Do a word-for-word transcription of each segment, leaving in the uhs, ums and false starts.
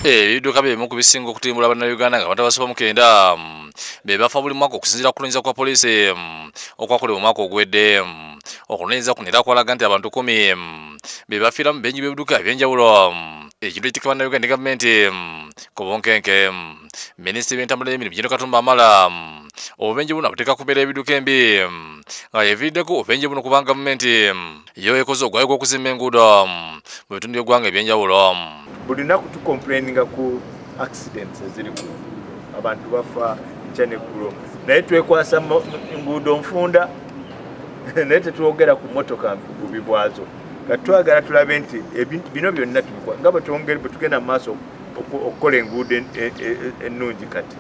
Ebiduka bimu ku bisinga okutimbula bannayuganda nga batabasoba mukenda be bafa buli mwaka okusinziira ku kulonyiza kwa poliisi okwakolebwa omwaka ogwedde. Okulonyiza kuno era kwalaga nti abantu kumi be bafiira mu benyi b'ebiduka ebyenjawulo. Ekintu ekiteka bannayuganda ne gavumenti ku bunkenke. Minisitiri w'entambula y'emirimu Gen. Katumba Wamala obubenje buno abuteeka kubeera ebiduka embi nga yeviiriddeko obubenje buno kuba gavumenti yo ekoze ogwayo gw'okuzimba enguudo mu bitundu by'eggwanga ebyenjawulo. Buli lunaku tukomplaininga ku accidents eziriku abantu bafa enkya n'eggulo naye twekwasa enguudo nfunda naye tetwogera ku mmotoka bubi bwazo nga twagala tulabe nti bino byonna tubikwa nga bwetwongere bwe tugenda mu maaso okukola enguudo ennungi kati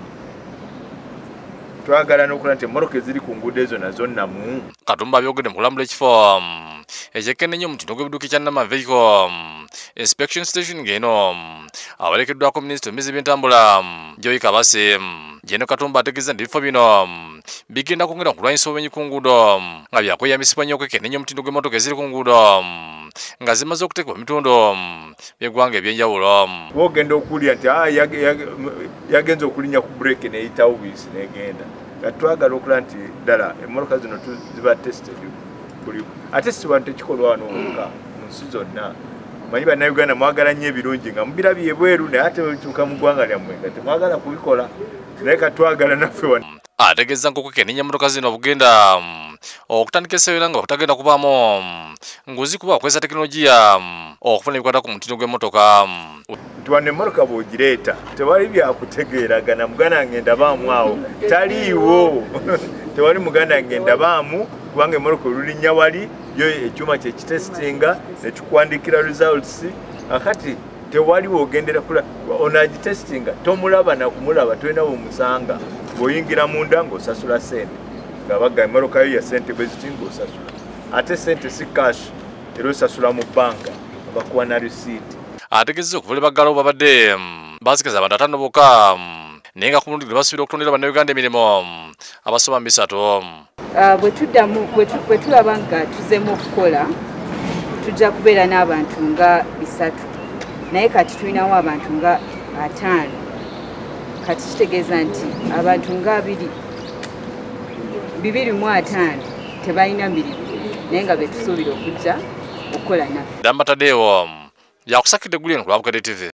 twagala n'okola nti emmotoka eziri ku nguudo ezo nazo nnamu. Katumba abyogedde mu kulambula ekifo ekyekkennenya omutindo gw'ebiduka ekya Nama Vehicle Inspection Station ng'eno abalekeddwako minisitule w'emizzi by'entambula Joy Kabase. Gen. Katumba ategeeza nti ebifo bino bigenda kwongera kulwanyisa obubenyi ku nguudo nga byakweyambisibwa nnyo okwekkennenya omutindo gw'emmotoka eziri ku nguudo nga zimaze okuteekebwa mu bitundu by'eggwanga ebyenjawulo. Bw'ogenda okuwulira nti yagenze okulinnya ku bureke n'eyitawo buyisi n'egenda nga twagala okulaba nti ddala emmotoka zino ziba tested buli ate si bantu tekikolwa wano wokka mu nsi zonna. Manyi bannayuganda mwagala nnyo ebirungi nga mubirabye ebweru naye ate bituuka mu ggwanga lyammwe nga temwagala kubikola naye katwagala naffe wano. Ategeeza nk'okwekennenya emmotoka zino bugenda okutandika essayira nga butagenda kubaamu nguzi kuba bakozesa tekinologiya okufuna ebikwata ku mutindo gw'emmotoka. Nti wano emmotoka bw'ogireeta tewali byakutegeeragana muganda wange ndabaamu awo taliiwo tewali muganda wange ndabaamu kubanga emmotoka olulinnya wali yo ekyuma kyekitesitinga nekikuwandiikira results akati tewali wogendera kula onagitesitinga tomulaba nakumulaba tolina bwemusanga bw'oyingira munda ng'osasula sente nga baga emmotoka yo ya sente bwe ziti ng'osasula ate sente si cash era osasula mu bbanka bakuwa na risiiti. Ategeezezza okuva baggalawo babadde baasigaza abantu ataano bokka naye nga ku mulundi gwe basuubira okutondera bannayuganda emirimu abasoba mu bisatu. Bwe tuddamu bwe tulaba nga tuzeemu okukola tujja kubeera n'abantu nga bisatu naye kati tulinawo abantu nga ataano kati kitegeeza nti abantu nga abiri bibiri mu ataano tebalina mirimu naye nga be tusuubira okujja okukola naffe. Damba Tadeewo yakusakidde eggulu eno ku Lwabukadde T V.